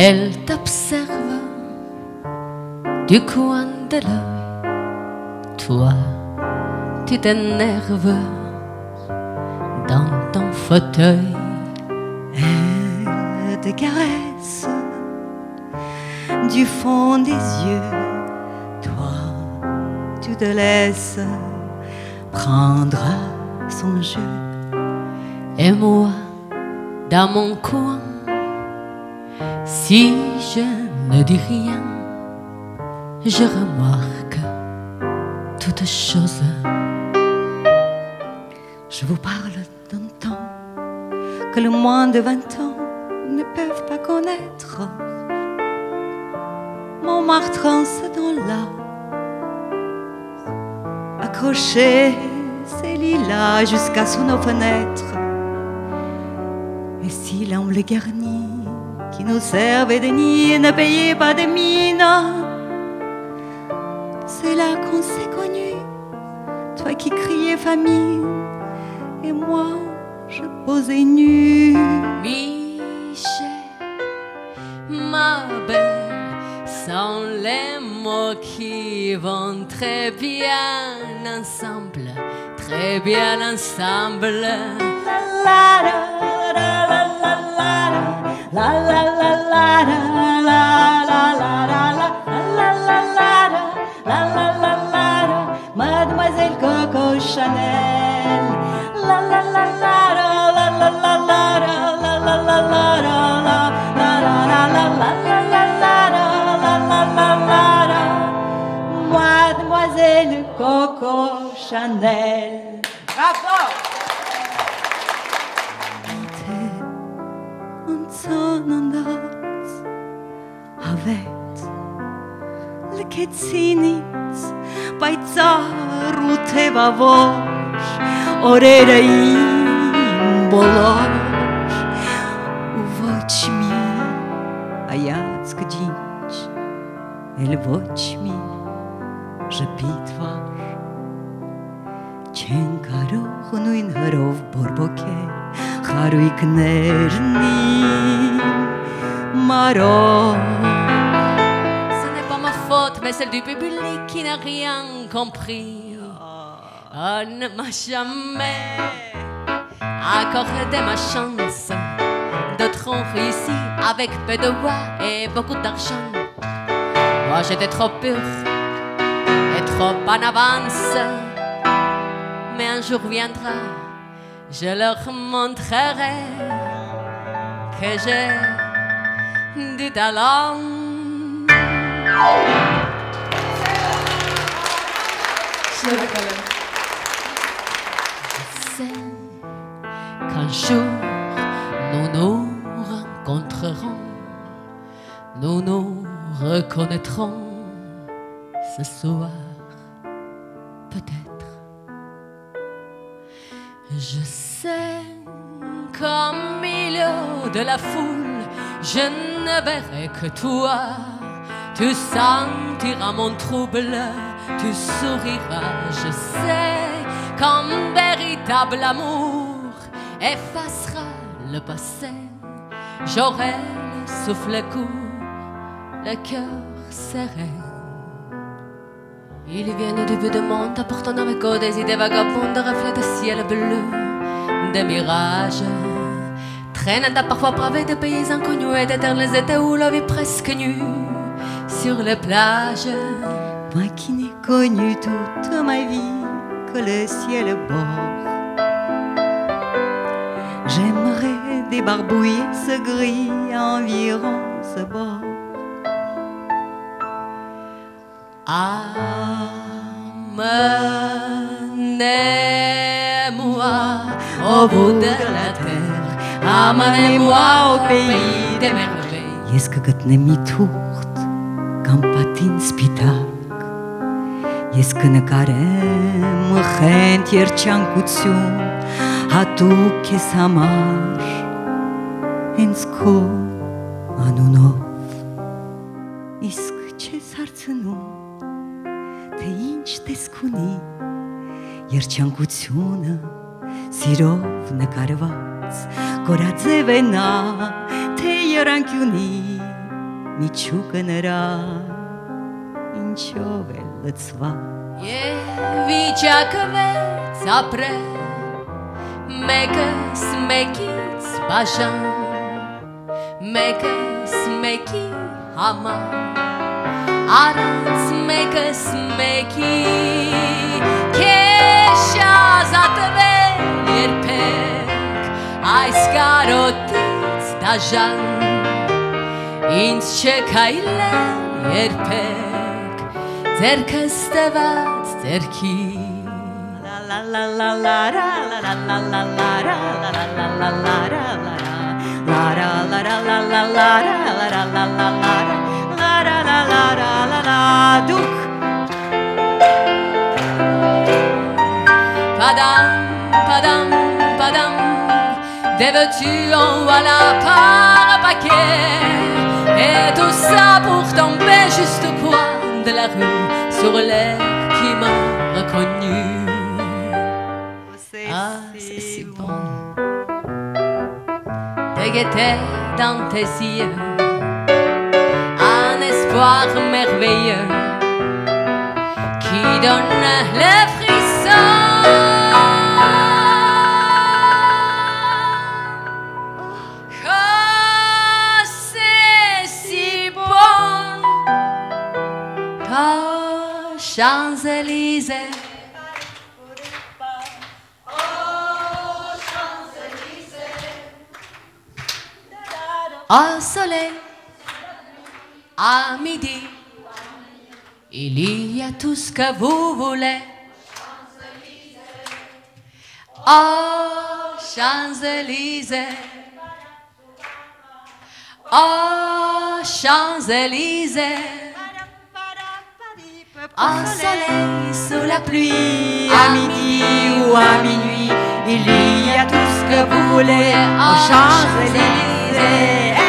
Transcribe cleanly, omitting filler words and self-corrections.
Elle t'observe du coin de l'œil. Toi, tu t'énerves dans ton fauteuil. Elle te caresse du fond des yeux. Toi, tu te laisses prendre à son jeu. Et moi, dans mon coin, si je ne dis rien, je remarque toutes choses. Je vous parle d'un temps que le moins de 20 ans ne peuvent pas connaître. Montmartre en ce temps-là, accroché ses lilas jusqu'à sous nos fenêtres. Et si l'amble garni qui nous servait de nid ne payait pas de mine, c'est là qu'on s'est connus. Toi qui criais famine et moi je posais nu. Michel, ma belle, sont les mots qui vont très bien ensemble, très bien ensemble. La la la la la la la la la la. Mademoiselle Coco Chanel. La la la la la la la la la la la la. Mademoiselle Coco Chanel. Bravo! Kecinit, pajcaru te vavoš, orera im bološ. Uvoć mi, a jacka dziś, el voć mi, że pitvaš. Čenkaroh nuin harov borboke, haruj knežni marov. Mais celle du public qui n'a rien compris. Oh, ne m'a jamais accordé ma chance. D'autres ont réussi avec peu de voix et beaucoup d'argent. Moi j'étais trop pure et trop en avance. Mais un jour viendra, je leur montrerai que j'ai du talent. Je sais qu'un jour nous nous rencontrerons, nous nous reconnaîtrons ce soir, peut-être. Je sais qu'au milieu de la foule, je ne verrai que toi. Tu sentiras mon trouble, tu souriras, je sais qu'un véritable amour effacera le passé. J'aurai le souffle court, le cœur serein. Ils viennent du bout du monde apportant avec eux des idées vagabondes, reflets de ciel bleu, des mirages, traînant parfois bravés de pays inconnus et d'éternels étés où la vie presque nue sur les plages. Moi qui n'ai connu toute ma vie que le ciel bord, j'aimerais débarbouiller ce gris environ ce bord. Amenez-moi au bout de la terre, amenez-moi au pays des merveilles. Est-ce que gătne mi turt cam patin spitak? Est-ce que ne carem khent yerchan kutsiun hatu ke samar ensko anunov? Իսկ չես հարցնում թե ինչ տեսքունի երջանկությունը սիրով նկարված կորաձև է նա թե երանքյունի Niciucă n-era nicio velățva. Je víča kvec apre, meke smeki zbažan, meke smeki hama, aranc meke smeki, keša za tebe jerpek, aj skarotic dažan, inc čekajle jerpek, zerkestevat zerki. La la la la la la la la la la la la la la la la la la duc. Padam, padam, padam, devais-tu envoyer par paquet, et tout ça pour tomber juste au coin de la rue sur l'air qui m'a reconnu. Ah, c'est si bon de guetter dans tes yeux un espoir merveilleux qui donne les frissons. Oh, c'est si bon. Oh, Champs-Élysées. Au soleil, à midi, il y a tout ce que vous voulez. Oh, Champs-Élysées. Oh, Champs-Élysées. Au soleil, sous la pluie, À midi ou à minuit, il y a tout ce que vous voulez aux Champs-Élysées.